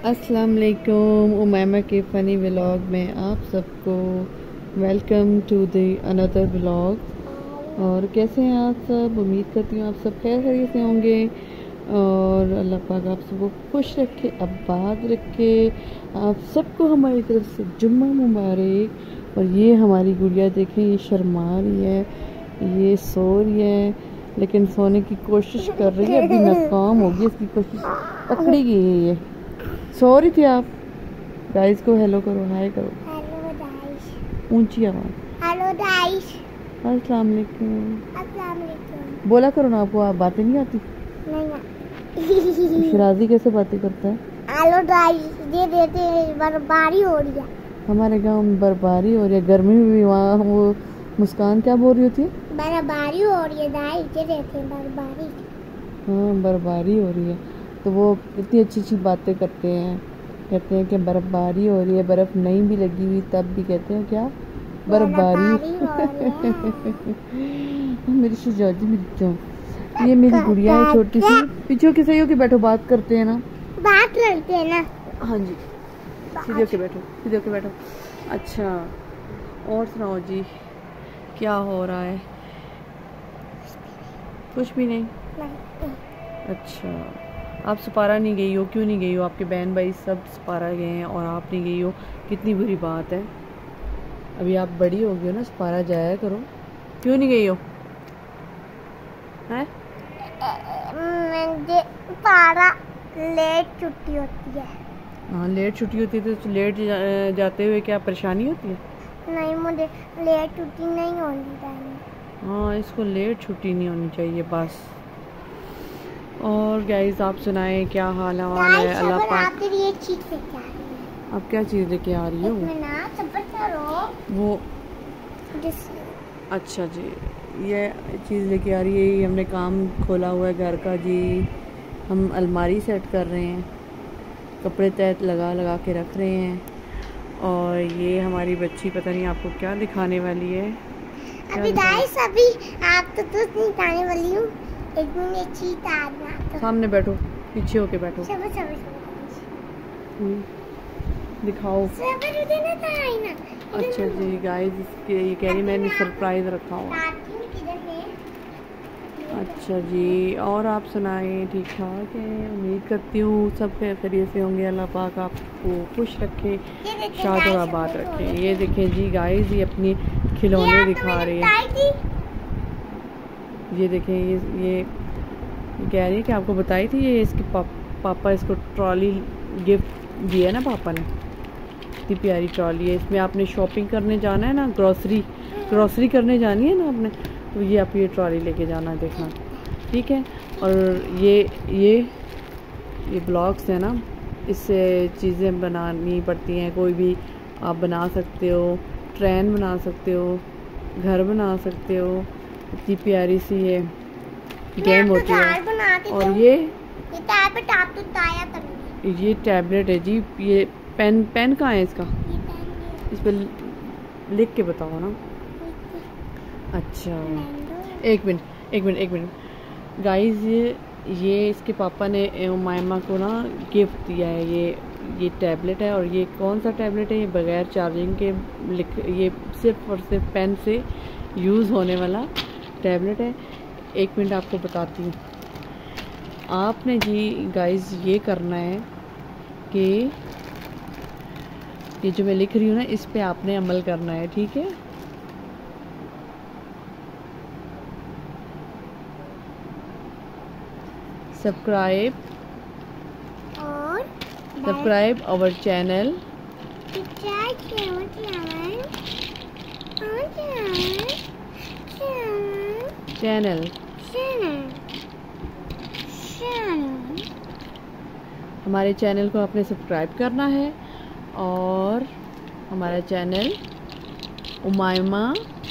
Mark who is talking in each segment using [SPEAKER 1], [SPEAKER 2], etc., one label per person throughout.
[SPEAKER 1] अस्सलाम वालेकुम। उमैमा के फ़नी व्लॉग में आप सबको welcome to the another vlog. और कैसे हैं आप सब? उम्मीद करती हूँ आप सब खैर खैरियत से होंगे और अल्लाह पाक आप सबको खुश रखे, आबाद रखे। आप सबको हमारी तरफ से जुम्मा मुबारक। और ये हमारी गुड़िया देखें, ये शर्मा रही है, ये सो रही है, लेकिन सोने की कोशिश कर रही है, अभी नाकाम होगी इसकी कोशिश, पकड़ी गई है ये। सो रही थी आप? गाइस को हेलो करो, हाय करो,
[SPEAKER 2] हेलो गाइस,
[SPEAKER 1] ऊंची आवाज।
[SPEAKER 2] हेलो गाइस,
[SPEAKER 1] अस्सलाम वालेकुम
[SPEAKER 2] अस्सलाम वालेकुम।
[SPEAKER 1] बोला करो ना, आपको आप बातें नहीं आती?
[SPEAKER 2] नहीं
[SPEAKER 1] शराजी कैसे बातें करता है?
[SPEAKER 2] हेलो गाइस, ये देते बर्फबारी हो रही है।
[SPEAKER 1] हमारे गांव में बर्फबारी हो रही है, गर्मी में भी। वहाँ वो मुस्कान क्या बोल रही होती है?
[SPEAKER 2] बर्फबारी हो रही है गाइस, ये देते हैं बर्फबारी।
[SPEAKER 1] हाँ, बर्फबारी हो रही है। तो वो इतनी अच्छी अच्छी बातें करते हैं, कहते हैं कि बर्फबारी हो रही है, बर्फ़ नहीं भी लगी हुई तब भी कहते हैं क्या, बर्फबारी
[SPEAKER 2] हो रही है।
[SPEAKER 1] मेरी शहजादी, मेरी जान। ये मेरी गुड़िया है छोटी सी। पीछे होके सही होके बैठो, बात करते हैं ना,
[SPEAKER 2] बात करते हैं ना।
[SPEAKER 1] हाँ जी, सीधे होके बैठो, सीधे होके बैठो। अच्छा, और सुनाओ जी, क्या हो रहा है? कुछ भी नहीं। अच्छा, आप सपारा नहीं गई हो? क्यों नहीं गई हो? आपके बहन भाई सब सपारा गए हैं और आप नहीं गई हो, कितनी बुरी बात है। अभी आप बड़ी हो गई हो ना, सपारा जाया करो। क्यों नहीं गई हो? हैं?
[SPEAKER 2] मुझे पारा लेट छुट्टी होती है।
[SPEAKER 1] हाँ, लेट छुट्टी होती है तो लेट जाते हुए क्या परेशानी होती है?
[SPEAKER 2] नहीं, मुझे लेट छुट्टी नहीं होनी चाहिए।
[SPEAKER 1] हाँ, इसको लेट छुट्टी नहीं होनी चाहिए बस। और गाइस आप सुनाएं, क्या हाल है? अल्लाह पाक।
[SPEAKER 2] आप ये चीज लेके आ रही है।
[SPEAKER 1] आप क्या चीज़ लेके आ रही हो?
[SPEAKER 2] सबर करो।
[SPEAKER 1] वो अच्छा जी, ये चीज़ लेके आ रही है। ये हमने काम खोला हुआ है घर का जी। हम अलमारी सेट कर रहे हैं, कपड़े तहत लगा लगा के रख रहे हैं। और ये हमारी बच्ची पता नहीं आपको क्या दिखाने वाली है।
[SPEAKER 2] अभी गाइस, अभी आप तो कुछ नहीं दिखाने वाली हूँ। एक मिनट चीज आना।
[SPEAKER 1] सामने बैठो, पीछे होके बैठो।
[SPEAKER 2] सबर
[SPEAKER 1] दिखाओ।
[SPEAKER 2] सबर देना था ना।
[SPEAKER 1] अच्छा जी गाइस, इसके ये कह रही मैंने सरप्राइज रखा हुआ। अच्छा जी, और आप सुनाएं, ठीक ठाक है? उम्मीद करती हूँ सब खैरियत से होंगे। अल्लाह पाक आपको खुश रखे, शाद और आबाद रखे। ये देखें जी गाइस, ये अपनी खिलौने दिखा रही है। ये देखें, ये कह रही है कि आपको बताई थी, ये इसके पापा इसको ट्रॉली गिफ्ट दिया ना पापा ने। इतनी प्यारी ट्रॉली है, इसमें आपने शॉपिंग करने जाना है ना, ग्रॉसरी करने जानी है ना आपने, तो ये आप ये ट्रॉली लेके जाना, देखना, ठीक है? और ये ब्लॉक्स है ना, इससे चीज़ें बनानी पड़ती हैं। कोई भी आप बना सकते हो, ट्रेन बना सकते हो, घर बना सकते हो। इतनी प्यारी सी ये गेम होती है। और ये टैबलेट है जी। ये पेन कहाँ है इसका? इस पर लिख के बताओ ना। अच्छा, एक मिनट गाइस, ये इसके पापा ने उमायमा को ना गिफ्ट दिया है। ये टैबलेट है। और ये कौन सा टैबलेट है? ये बगैर चार्जिंग के ये सिर्फ और सिर्फ पेन से यूज़ होने वाला टैबलेट है। एक मिनट आपको बताती हूँ। आपने जी गाइस ये करना है कि ये जो मैं लिख रही हूँ ना, इस पे आपने अमल करना है, ठीक है? सब्सक्राइब आवर चैनल हमारे चैनल को आपने सब्सक्राइब करना है। और हमारा चैनल उमायमा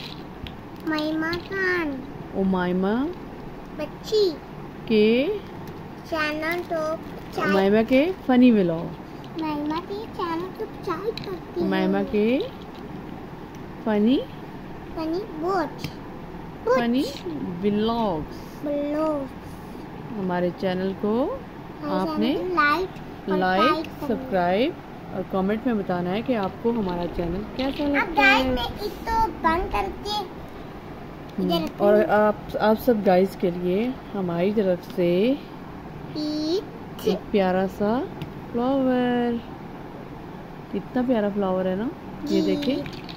[SPEAKER 2] बच्ची
[SPEAKER 1] के
[SPEAKER 2] चैनल तो
[SPEAKER 1] उमायमा के फ़नी व्लॉग,
[SPEAKER 2] उमायमा के चैनल को सब्सक्राइब करती है।
[SPEAKER 1] उमायमा के फ़नी व्लॉग्स, हमारे चैनल को आपने लाइक, सब्सक्राइब और कमेंट में बताना है कि आपको हमारा चैनल कैसा लगता है।
[SPEAKER 2] तो बंद करके
[SPEAKER 1] और आप सब गाइस के लिए हमारी तरफ से एक प्यारा सा फ्लावर, कितना प्यारा फ्लावर है ना, ये देखिए,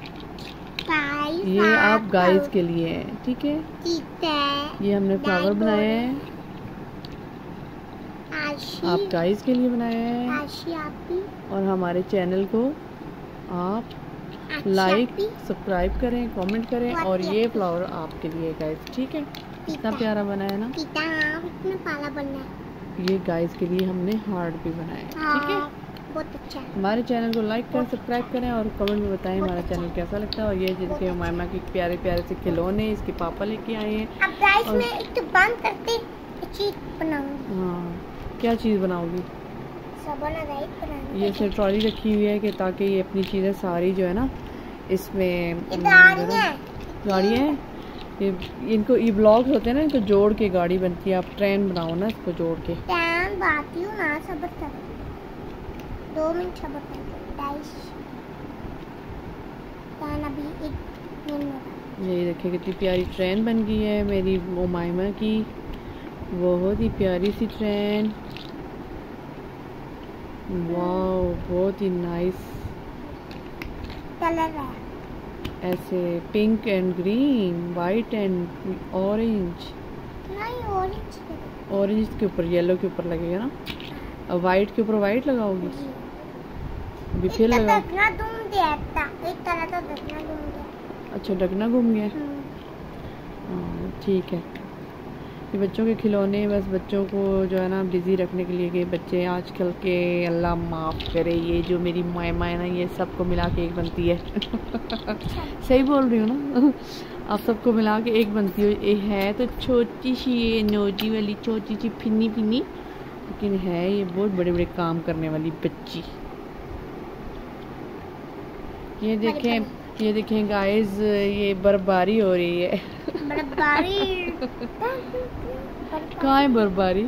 [SPEAKER 1] ये आप गाइस के लिए है, ठीक है। ये हमने फ्लावर बनाया है, आप गाइस के लिए बनाया है। और हमारे चैनल को आप लाइक, सब्सक्राइब करें, कमेंट करें। और ये फ्लावर आपके लिए गाइस, ठीक है। कितना प्यारा बना है ना, ये गाइस के लिए हमने हार्ट भी बनाया है, ठीक है।
[SPEAKER 2] बहुत अच्छा।
[SPEAKER 1] हमारे चैनल को लाइक करें, सब्सक्राइब करें और कमेंट में बताएं हमारा चैनल कैसा लगता है। और ये जिनके मामा के प्यारे प्यारे से खिलौने इसके पापा लेके आए हैं।
[SPEAKER 2] अब गाइस मैं एक तो बंद करते चीज बनाऊंगी।
[SPEAKER 1] हाँ, क्या चीज़ बनाओगी? ये इसमें ट्रॉली रखी हुई है कि ताकि ये अपनी चीज़ें सारी जो है ना इसमें गाड़ियाँ हैं, ये इनको ये ब्लॉक्स होते हैं ना, इनको जोड़ के गाड़ी बनती है। आप ट्रेन बनाओ ना इसको जोड़ के।
[SPEAKER 2] ट्रेन बाती हूँ ना, सबर 2 मिनट सबर अभी 1 मिनट।
[SPEAKER 1] ये देखिए कितनी प्यारी ट्रेन बन गई है मेरी उमाइमा की, बहुत ही प्यारी सी ट्रेन। वाओ, बहुत ही नाइस
[SPEAKER 2] कलर है,
[SPEAKER 1] ऐसे pink and green, white and orange.
[SPEAKER 2] नहीं,
[SPEAKER 1] ऑरेंज के ऊपर येलो के ऊपर लगेगा ना, और वाइट के ऊपर वाइट लगाओगी। अभी फिर लगा, अच्छा ढकना घूम गया, ठीक है। ये बच्चों के खिलौने बस बच्चों को जो है ना बिजी रखने के लिए, कि बच्चे आजकल के, अल्लाह माफ़ करे, ये जो मेरी मायमा है ना, ये सबको मिला के एक बनती है। सही बोल रही हूँ ना? आप सबको मिला के एक बनती है तो छोटी सी, ये नोजी वाली छोटी सी फिनी फिनी, लेकिन है ये बहुत बड़े बड़े काम करने वाली बच्ची। ये देखें गाइस, ये बर्फबारी हो रही है। कहाँ है बर्फबारी?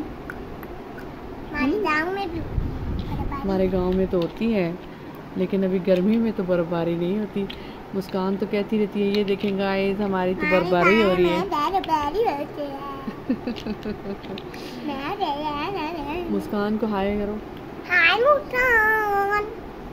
[SPEAKER 1] हमारे गांव में तो होती है, लेकिन अभी गर्मी में तो बर्फबारी नहीं होती। मुस्कान तो कहती रहती है, ये देखें गाइस हमारी तो बर्फबारी हो रही है। मुस्कान को हाय करो।
[SPEAKER 2] हाय मुस्कान।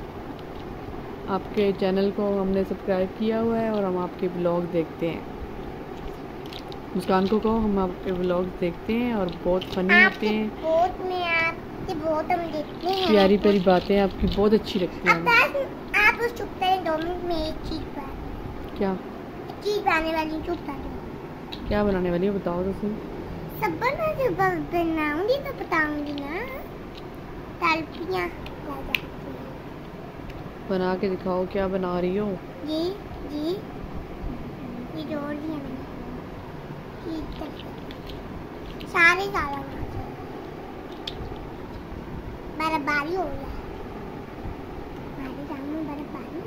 [SPEAKER 1] आपके चैनल को हमने सब्सक्राइब किया हुआ है और हम आपके ब्लॉग देखते हैं। मुस्कान को कहो हम आपके ब्लॉग देखते हैं और बहुत फनी होते हैं।
[SPEAKER 2] बहुत हम देखते हैं।
[SPEAKER 1] प्यारी प्यारी बातें आपकी बहुत अच्छी लगती हैं।
[SPEAKER 2] आप उस चुप करें 2 मिनट में एक चीज पर। क्या चीज बनाने वाली? चुप कर।
[SPEAKER 1] क्या बनाने वाली है बताओ तो सही।
[SPEAKER 2] सब बनाऊंगी तो बताऊंगी ना। तलपियाँ
[SPEAKER 1] बना के दिखाओ, क्या बना रही हो?
[SPEAKER 2] ये जोड़ दिया मैंने, सारे काला बर्फबारी हो गया। हमारे गाँव में बर्फबारी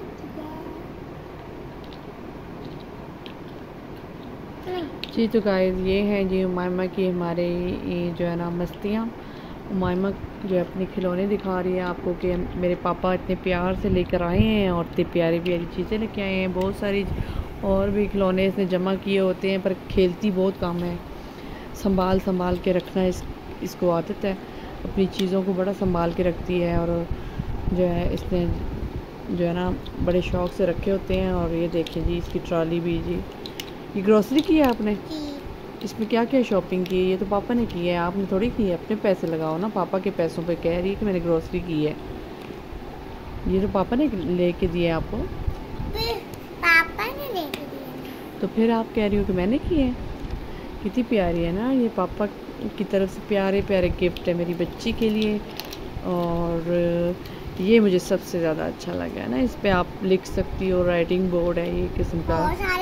[SPEAKER 2] होती है।
[SPEAKER 1] जी तो गाइस, ये हैं जी उमाइमा की हमारे ये जो है ना मस्तियाँ। उमाइमा जो है अपने खिलौने दिखा रही है आपको कि मेरे पापा इतने प्यार से लेकर आए हैं और इतनी प्यारी प्यारी चीज़ें लेके आए हैं। बहुत सारी और भी खिलौने इसने जमा किए होते हैं, पर खेलती बहुत कम है। संभाल के रखना इसको आदत है, अपनी चीज़ों को बड़ा संभाल के रखती है। और जो है इसने जो है ना बड़े शौक़ से रखे होते हैं। और ये देखिए जी इसकी ट्रॉली भी जी, ये ग्रोसरी की है आपने? इसमें क्या क्या शॉपिंग की है? ये तो पापा ने की है, आपने थोड़ी की है। अपने पैसे लगाओ ना, पापा के पैसों पे कह रही है कि मैंने ग्रोसरी की है। ये तो पापा ने लेके दिए आपको।
[SPEAKER 2] पापा ने लेके दिए
[SPEAKER 1] तो फिर आप कह रही हो कि मैंने की है। कितनी प्यारी है ना, ये पापा की तरफ से प्यारे प्यारे गिफ्ट है मेरी बच्ची के लिए। और ये मुझे सबसे ज़्यादा अच्छा लगा है ना, इस पे आप लिख सकती हो, राइटिंग बोर्ड है ये किस्म का।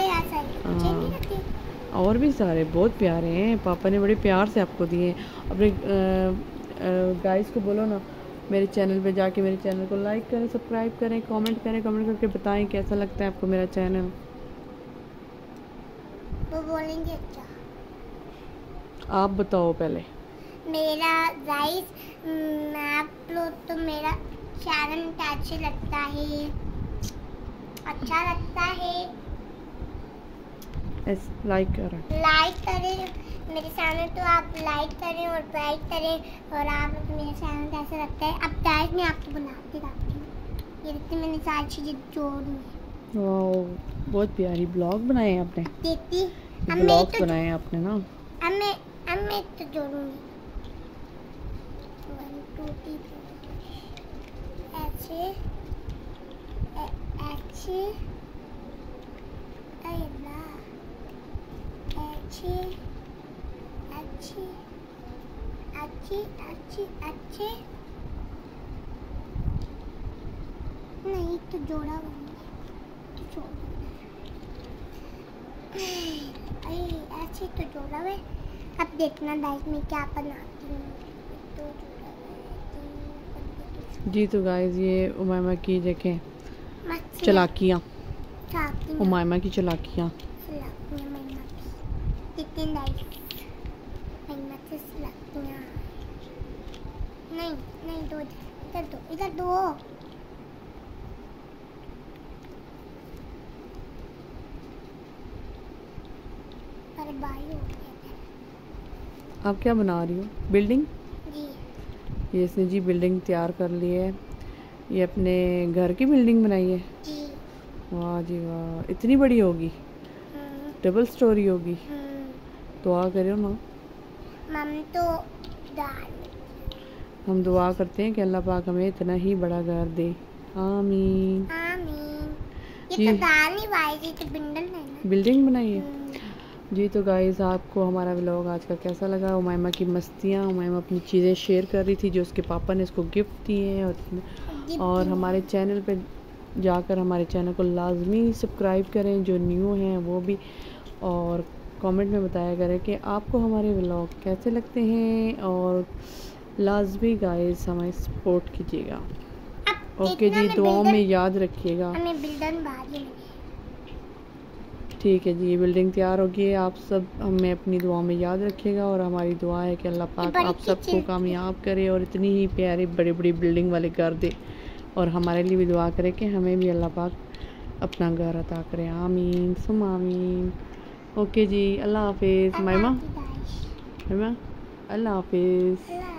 [SPEAKER 1] और भी सारे बहुत प्यारे हैं, पापा ने बड़े प्यार से आपको दिए हैं। अपने गाइस को बोलो ना मेरे चैनल पे जाके मेरे चैनल को लाइक करें, सब्सक्राइब करें, कमेंट करें, कमेंट करके बताएं कैसा लगता है आपको मेरा चैनल।
[SPEAKER 2] वो बोलेंगे अच्छा।
[SPEAKER 1] आप बताओ पहले।
[SPEAKER 2] मेरा गाइस आप लोग तो मेरा चैनल अच्छा लगता है,
[SPEAKER 1] लाइक करें
[SPEAKER 2] मेरे चैनल तो आप लाइक करें और लाइक करें। और आप मेरे चैनल कैसा लगता है। अब गाइस मैं आपको बुलाती रहती हूँ। ये देखते मैंने सारी चीजें जोड़ी है।
[SPEAKER 1] वाह बहुत प्यारी ब्लॉग बनाए हैं आपने।
[SPEAKER 2] देखती
[SPEAKER 1] ब्लॉग तो बनाए हैं आपने ना।
[SPEAKER 2] अब मैं तो जोड़ूंगी। 1 2 3 ऐसे ऐसे अच्छे अच्छे अच्छे अच्छे अच्छे नहीं तो जोड़ा ऐसे तो जोड़ा है। अब देखना गाइस मैं क्या बनाती हूँ। तो
[SPEAKER 1] जी तो गाइस ये उमामा की देखें चलाकियाँ, उमामा की चलाकियाँ। नहीं दो इधर दो। अरे भाई हो गया। आप क्या बना रही हो? बिल्डिंग
[SPEAKER 2] जी।
[SPEAKER 1] ये इसने जी बिल्डिंग तैयार कर ली है। ये अपने घर की बिल्डिंग बनाई है
[SPEAKER 2] जी।
[SPEAKER 1] वाह जी वाह, इतनी बड़ी होगी? डबल स्टोरी होगी? दुआ करो ना।
[SPEAKER 2] मम्मी तो
[SPEAKER 1] हम दुआ करते हैं कि अल्लाह पाक हमें इतना ही बड़ा घर दे। आमीन
[SPEAKER 2] आमीन। ये तो
[SPEAKER 1] बिल्डिंग बनाई है। जी तो गाइस आपको हमारा व्लॉग आज का कैसा लगा? उमामा की मस्तियाँ, उमामा अपनी चीज़ें शेयर कर रही थी जो उसके पापा ने इसको गिफ्ट दिए हैं। और हमारे चैनल पे जाकर हमारे चैनल को लाजमी सब्सक्राइब करें, जो न्यू हैं वो भी, और कमेंट में बताया करें कि आपको हमारे व्लॉग कैसे लगते हैं। और लाजमी गाइस हमें सपोर्ट कीजिएगा। ओके जी, दुआओं में याद रखिएगा। ठीक है जी, ये बिल्डिंग तैयार होगी। आप सब हमें अपनी दुआ में याद रखिएगा और हमारी दुआ है कि अल्लाह पाक आप सबको कामयाब करे और इतनी ही प्यारी बड़ी बड़ी बिल्डिंग वाले घर दे। और हमारे लिए भी दुआ करे कि हमें भी अल्लाह पाक अपना घर अता करे। आमीन सुम आमीन। ओके जी, अल्लाह हाफिज़। माइमा अल्लाह हाफिज़।